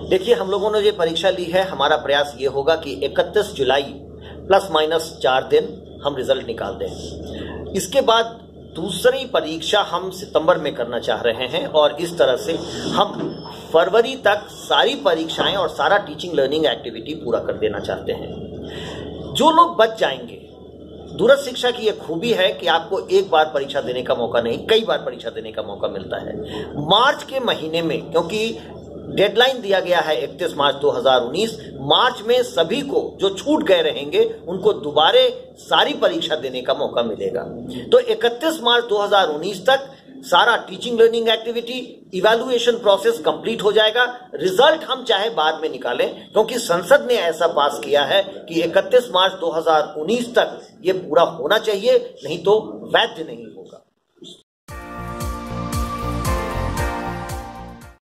देखिए, हम लोगों ने ये परीक्षा ली है, हमारा प्रयास ये होगा कि 31 जुलाई प्लस माइनस 4 दिन हम रिजल्ट निकाल दें। इसके बाद दूसरी परीक्षा हम सितंबर में करना चाह रहे हैं और इस तरह से हम फरवरी तक सारी परीक्षाएं और सारा टीचिंग लर्निंग एक्टिविटी पूरा कर देना चाहते हैं। जो लोग बच जाएंगे, दूरस्थ शिक्षा की यह खूबी है कि आपको एक बार परीक्षा देने का मौका नहीं, कई बार परीक्षा देने का मौका मिलता है। मार्च के महीने में, क्योंकि डेडलाइन दिया गया है 31 मार्च 2019, मार्च में सभी को जो छूट गए रहेंगे उनको दोबारा सारी परीक्षा देने का मौका मिलेगा। तो 31 मार्च 2019 तक सारा teaching learning activity, evaluation process complete हो जाएगा। रिजल्ट हम चाहे बाद में निकालें, क्योंकि संसद ने ऐसा पास किया है कि 31 मार्च 2019 तक ये पूरा होना चाहिए, नहीं तो वैध नहीं होगा।